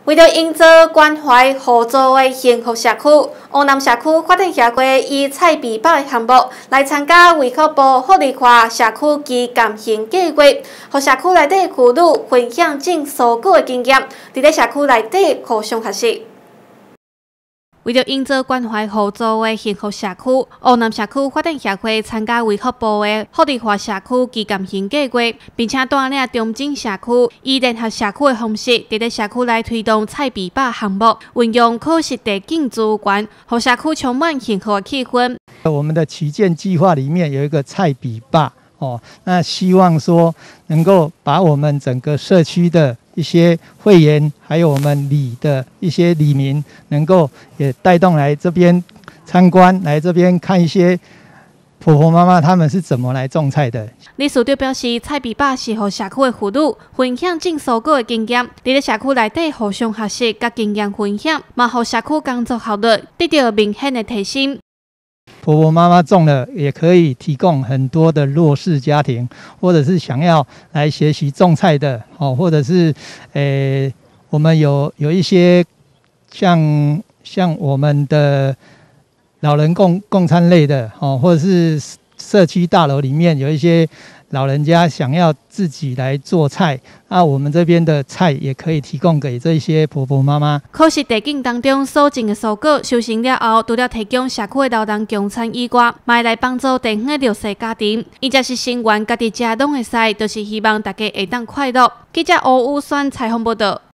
为了营造关怀合作的幸福社区，乌南社区发展协会以菜比饱的项目来参加卫福部福利化社区基甘型计划，和社区内底妇女分享种蔬果的经验，伫咧社区内底互相学习。为了营造关怀合作的幸福社区，乌南社区发展协会参加卫福部的福利化社区基甘型计划，并且带领中正社区以联合社区的方式，伫咧社区内推动菜比饱项目，运用可实地景资源，让社区充满幸福的气氛。 我们的旗舰计划里面有一个菜比饱那希望说能够把我们整个社区的一些会员，还有我们里的一些里民，能够也带动来这边参观，来这边看一些婆婆妈妈他们是怎么来种菜的。 理事长表示，菜比饱是和社区的妇女分享种蔬果的经验，伫咧社区内底互相学习、甲经验分享，嘛互社区工作效率得到明显的提升。 婆婆妈妈种了，也可以提供很多的弱势家庭，或者是想要来学习种菜的，或者是我们有一些像我们的老人共餐类的，或者是社区大楼里面有一些老人家想要自己来做菜，那我们这边的菜也可以提供给这些婆婆妈妈。 可是地景当中所种的蔬果收成了后，除了提供社区的老人共餐以外，嘛会来帮助地方的弱势家庭。伊才是成员家己食拢会使，就是希望大家会当快乐。记者吴宇轩采访报道。